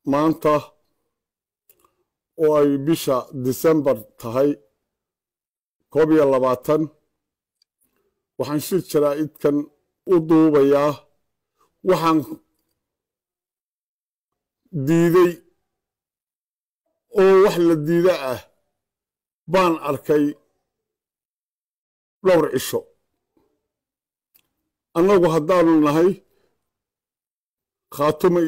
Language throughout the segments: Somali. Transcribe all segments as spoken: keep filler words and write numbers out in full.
maanta oo ay bisha December tahay koob iyo labaatan waxaan shir jaraa'idkan u duubayaa waxaan diiday oo wax la diida ah baan arkay dhowr cisho annagu haddaanu nahay khaatumay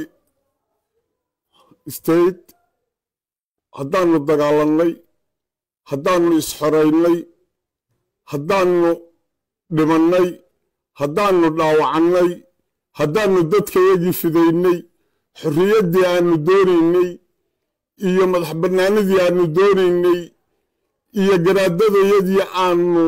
state haddaanu dagaalannay haddaanu isxoraynay haddaanu dhimannay haddaanu dhaawacannay haddaanu dadkayagii fidaynay xorriyaddii aanu doonaynay iyo madax bannaanidii aanu doonaynay iyo garaadadayadii aanu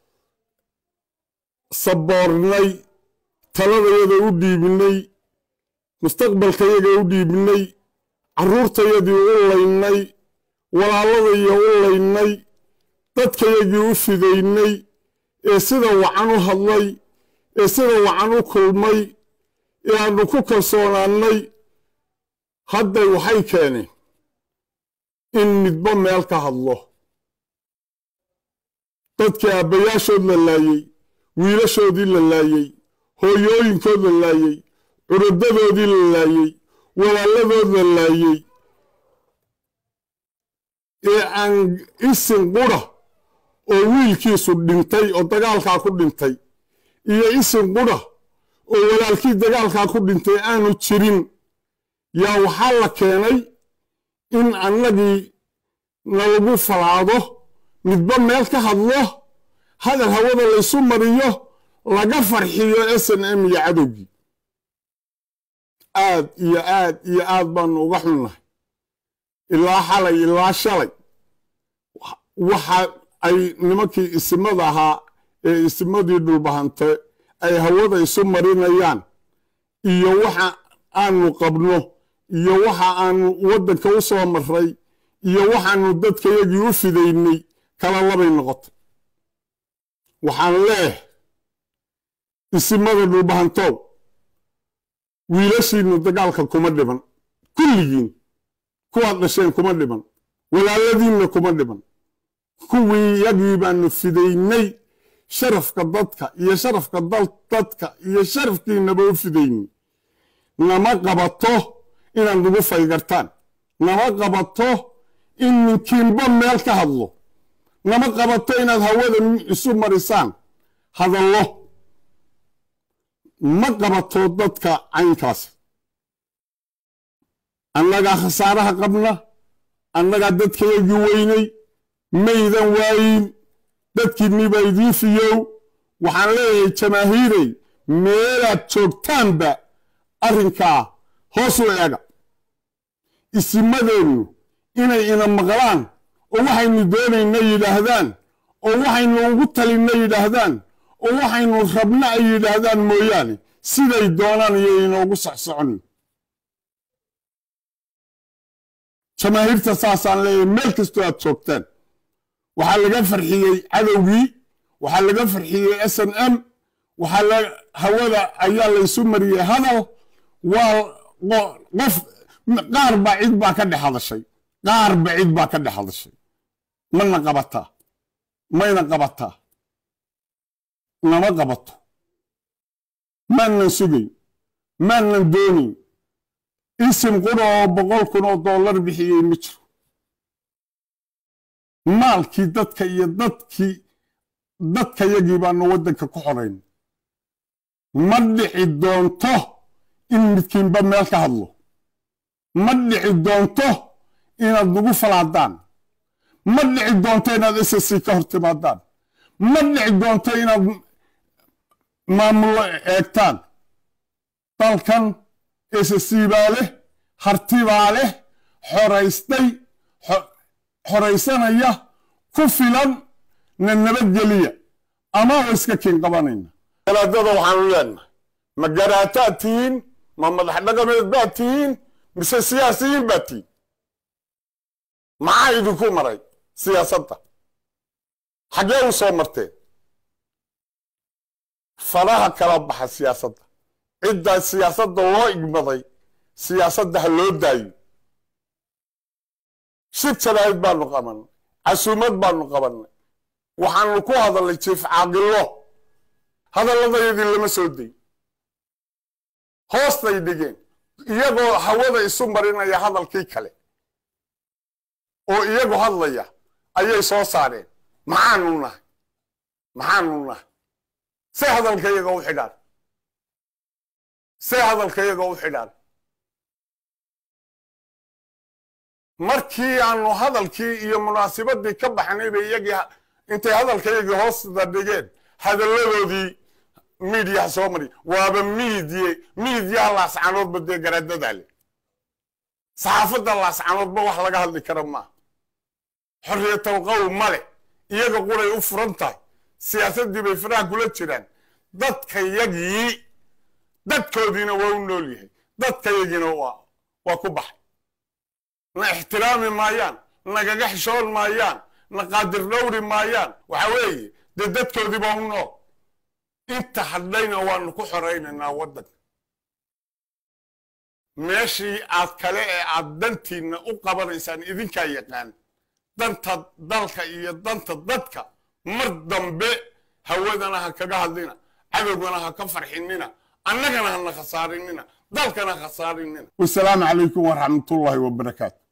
saboornay taladayada u dhiibinay mustaqbalkayaga u dhiibinay carruurtayadii u laynay walaaladaiyo u laynay dadkayagii u fidaynay ee sida wacan u hadlay ee sida wacan u kulmay ee aanu ku kalsoonaannay hadday waxay keeneen in midba meel ka hadlo dadkii aabbayaashood la laayey wiilashoodii la laayey hooyooyinkood la laayey curudadoodii la laayey walaaladood la laayey ee aan isin qura oo wiilkiisu dhintay oo dagaalkaa ku dhintay iyo isin qura oo walaalkii dagaalkaa ku dhintay aanu jirin yaa waxaa la keenay in annagii nalagu falaado midba meel ka hadlo hadal hawada laysu mariyo laga farxiyo S N M iyo cadowgii aad iyo aad iyo aad baanu uga xunnahay ilaa xalay ilaa shalay waxa ay nimankii isimada ahaa ee isimadii dhulbahante ay hawada isu marinayaan iyo waxa aanu qabno iyo waxa aanu waddanka u soo marray iyo waxaanu dadkayagii u fidaynay kala labay noqotay waxaan leeh isimada dhulbahantow wiilashiinnu dagaalka kuma dhiban kulligiin kuwaad dhasheen kuma dhiban walaaladiinna kuma dhiban kuwii yagii baanu fidaynay sharafka dadka iyo sharafka dadka iyo sharafkiinnaba u fidaynay nama qabato inaad nagu faygartaan nama qabato in ninkiinba meel ka hadlo nama qabato inaad hawada isu marisaan hadallo ma qabato dadka caynkaas annagaa khasaaraha qabna annagaa dadkayagii weynay maydan waayin dadkiinniba idiin fiyow waxaan leeyahay jamaahiirey meelaad joogtaanba arrinkaa hoos u eega isimadeennu inay ina maqlaan oo waxaynu doonayna yidhaahdaan oo waxaynu ugu talinna yidhaahdaan oo waxaynu rabna ay yidhaahdaan mooyaane siday doonaan iyo inoogu socsocon jamaahiirta saasaan leeyahay meel kastoo aad joogtaan waxaa laga farxiyey cadowgii waxaa laga farxiyey S N M waxaa hawada ayaa laysu mariyey hadal waa qof qaar baa cid baa ka dhex hadashay qaar ba cid baa ka dhex hadashay mana qabataa mayna qabataa nama qabato maanan sugayn maanan doonayn isim qura oo boqol kun oo dollar bixiyey ma jiro maalkii dadka iyo dadkii dadkayagii baanu waddanka ku xorayn ma dhici doonto in midkiinba meel ka hadlo ma dhici doonto inaad nagu falaadaan ma dhici doonto inaad S S C ka hor timaadaan ma dhici doonto inaad maamulo eegtaan dalkan S S C baa leh harti baa leh xoraystay xoraysanaya ku filan na nabadgeliya ama wa iska kiin qabanayna garaadada waxaanu leenahay ma garaataad tihiin ma madax dhaqameed baad tihiin mise siyaasiyiin baad tihiin maxaa idinku maray siyaasadda xaggee u soo marteen faraha kala baxa siyaasadda cidda siyaasadda loo igmaday siyaasadda ha loo daayo shir jaraa'id baanu qabanay casuumad baanu qabanay waxaanu ku hadalnay jiif caaqilo hadalladayadii lama soo day hoostay dhigeen iyagoo hawada isu marinaya hadalkii kale oo iyagu hadlaya ayay soo saareen maxaanu nahay maxaanu nahay see hadalkayaga u xidhaan see hadalkayaga u xidhaan markii aanu hadalkii iyo munaasibadii ka baxnay bay iyagii intay hadalkayagii hoosta dhigeen hadalladoodii miidiyaha soo mari waaba miidiye miidiyaha laascanoodba dee garaadadaa leh saxaafadda laascanoodba wax laga hadli kara maaha xorriyatal qowl ma leh iyaga quray u furan tahay siyaasaddii bay faraha kula jiraan dadkayagii dadkoodiina waa u nool yahay dadkayagiina waa waa ku baxay na ixtiraami maayaan nagaga xishoon maayaan na qaadir dhowri maayaan waxa weeye dee dadkoodii baa u nool inta hadhayna waanu ku xoraynaynaa waddanka meeshii aad kale ee aad dantiinna u qabanaysaan idinkaa yaqaan danta dalka iyo danta dadka mar dambe hawadana ha kaga hadlina cadowgana ha ka farxinina annagana hana khasaarinina dalkana khasaarinina wasalaamu calaykum waraxmatullaahi wabarakaatu